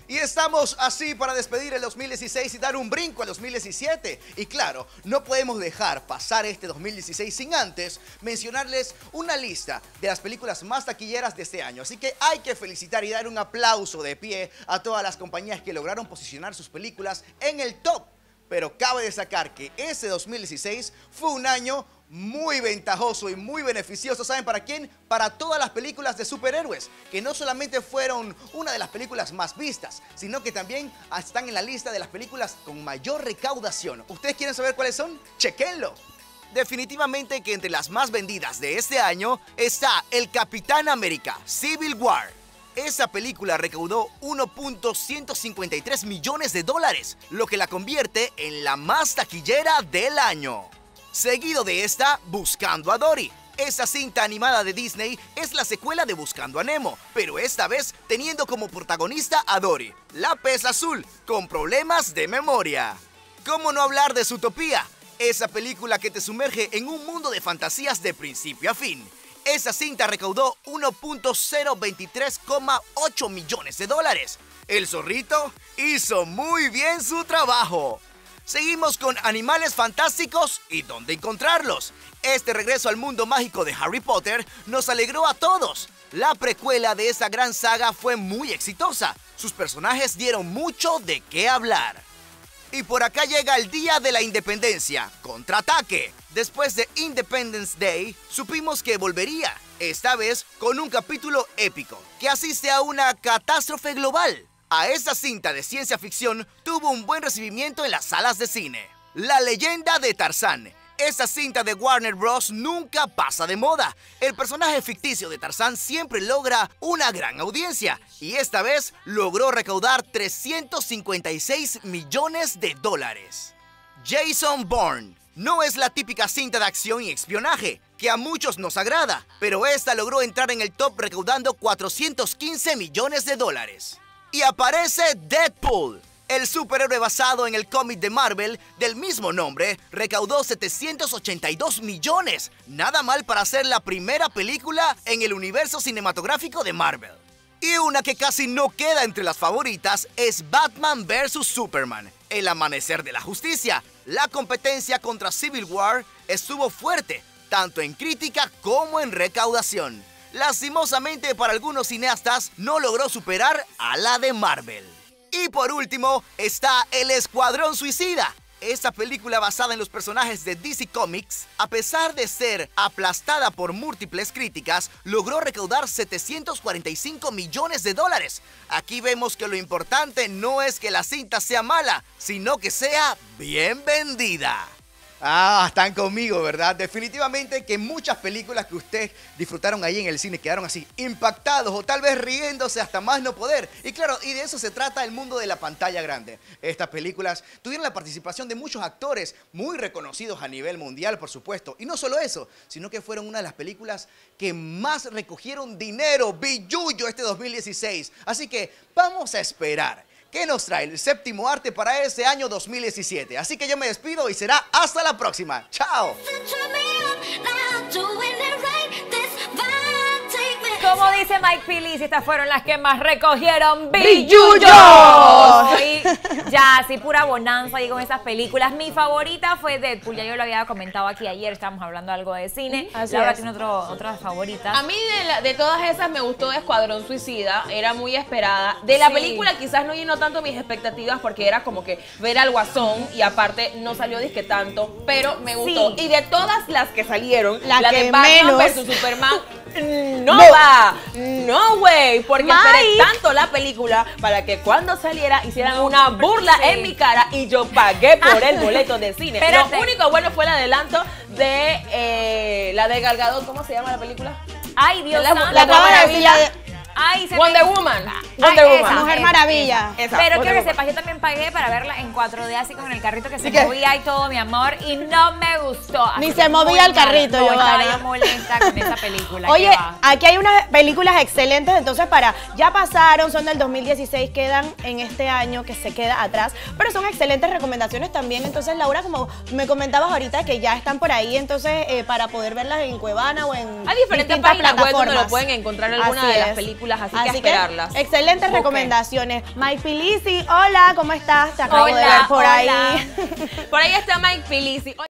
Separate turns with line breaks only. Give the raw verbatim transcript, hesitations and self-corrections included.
Y estamos así para despedir el dos mil dieciséis y dar un brinco al dos mil diecisiete. Y claro, no podemos dejar pasar este dos mil dieciséis sin antes mencionarles una lista de las películas más taquilleras de este año. Así que hay que felicitar y dar un aplauso de pie a todas las compañías que lograron posicionar sus películas en el top. Pero cabe destacar que ese dos mil dieciséis fue un año muy ventajoso y muy beneficioso. ¿Saben para quién? Para todas las películas de superhéroes, que no solamente fueron una de las películas más vistas, sino que también están en la lista de las películas con mayor recaudación. ¿Ustedes quieren saber cuáles son? ¡Chequenlo! Definitivamente que entre las más vendidas de este año está El Capitán América Civil War. Esa película recaudó uno punto ciento cincuenta y tres millones de dólares, lo que la convierte en la más taquillera del año. Seguido de esta, Buscando a Dory. Esta cinta animada de Disney es la secuela de Buscando a Nemo, pero esta vez teniendo como protagonista a Dory, la pez azul, con problemas de memoria. ¿Cómo no hablar de Zootopia? Esa película que te sumerge en un mundo de fantasías de principio a fin. Esa cinta recaudó uno punto cero veintitrés ocho millones de dólares. El zorrito hizo muy bien su trabajo. Seguimos con Animales Fantásticos y dónde encontrarlos. Este regreso al mundo mágico de Harry Potter nos alegró a todos. La precuela de esa gran saga fue muy exitosa. Sus personajes dieron mucho de qué hablar. Y por acá llega el Día de la Independencia, Contraataque. Después de Independence Day, supimos que volvería, esta vez con un capítulo épico, que asiste a una catástrofe global. A esta cinta de ciencia ficción tuvo un buen recibimiento en las salas de cine. La leyenda de Tarzán. Esta cinta de Warner Bros. Nunca pasa de moda. El personaje ficticio de Tarzán siempre logra una gran audiencia y esta vez logró recaudar trescientos cincuenta y seis millones de dólares. Jason Bourne. No es la típica cinta de acción y espionaje, que a muchos nos agrada, pero esta logró entrar en el top recaudando cuatrocientos quince millones de dólares. Y aparece Deadpool. El superhéroe basado en el cómic de Marvel del mismo nombre recaudó setecientos ochenta y dos millones. Nada mal para ser la primera película en el universo cinematográfico de Marvel. Y una que casi no queda entre las favoritas es Batman versus Superman, El Amanecer de la Justicia. La competencia contra Civil War estuvo fuerte, tanto en crítica como en recaudación. Lastimosamente para algunos cineastas no logró superar a la de Marvel. Y por último está El Escuadrón Suicida. Esta película basada en los personajes de D C Comics, a pesar de ser aplastada por múltiples críticas, logró recaudar setecientos cuarenta y cinco millones de dólares. Aquí vemos que lo importante no es que la cinta sea mala, sino que sea bien vendida. Ah, están conmigo, ¿verdad? Definitivamente que muchas películas que ustedes disfrutaron ahí en el cine quedaron así impactados o tal vez riéndose hasta más no poder. Y claro, y de eso se trata el mundo de la pantalla grande. Estas películas tuvieron la participación de muchos actores muy reconocidos a nivel mundial, por supuesto. Y no solo eso, sino que fueron una de las películas que más recogieron dinero, billuyo, este dos mil dieciséis. Así que vamos a esperar ¿qué nos trae el séptimo arte para ese año dos mil diecisiete? Así que yo me despido y será hasta la próxima. ¡Chao!
Como dice Mike Pilis, estas fueron las que más recogieron billullos. Y ya, así pura bonanza y con esas películas. Mi favorita fue Deadpool, ya yo lo había comentado aquí ayer, estábamos hablando algo de cine.
Así
Laura
es.
tiene otro, otras favoritas.
A mí de, la, de todas esas me gustó Escuadrón Suicida, era muy esperada. De la
Sí.
película quizás no llenó tanto mis expectativas porque era como que ver al Guasón y aparte no salió disque tanto, pero me gustó.
Sí.
Y de todas las que salieron,
La
la,
que
de Batman
menos.
versus Superman, no,
No.
va, no güey, porque
Mike.
esperé tanto la película para que cuando saliera hicieran una burla
sí.
en mi cara y yo pagué por el boleto de cine.
Espérate.
Lo único bueno fue el adelanto de eh, la de Gal Gadot, ¿cómo se llama la película?
Ay, Dios
La-
santo.
la
Acaba de decir la de-
Ay, se
Wonder
me...
Woman.
Ay,
Wonder
esa,
Woman.
Mujer
esa,
Maravilla.
esa. Esa,
Pero
Wonder
quiero que
Woman.
sepas, yo también pagué para verla en cuatro D, así con el carrito que se
¿Y qué?
movía y todo, mi amor, y no me gustó.
Ni
Así
se movía
muy
el
mal.
carrito,
No, estaba
Giovanna.
yo molesta con esa película.
Oye,
¿qué va?
aquí hay unas películas excelentes, entonces para, ya pasaron, son del dos mil dieciséis, quedan en este año que se queda atrás, pero son excelentes recomendaciones también, entonces Laura, como me comentabas ahorita que ya están por ahí, entonces eh, para poder verlas en Cuevana o en
Hay diferentes
distintas
páginas web donde lo
plataformas.
pueden encontrar alguna
Así
de las
es.
películas películas, así,
Así
que a esperarlas.
que, excelentes
Busquen.
recomendaciones. Mike Pilisi, hola, ¿cómo estás? Te acabo de
Hola,
ver por
hola.
ahí.
Por ahí está Mike Pilisi.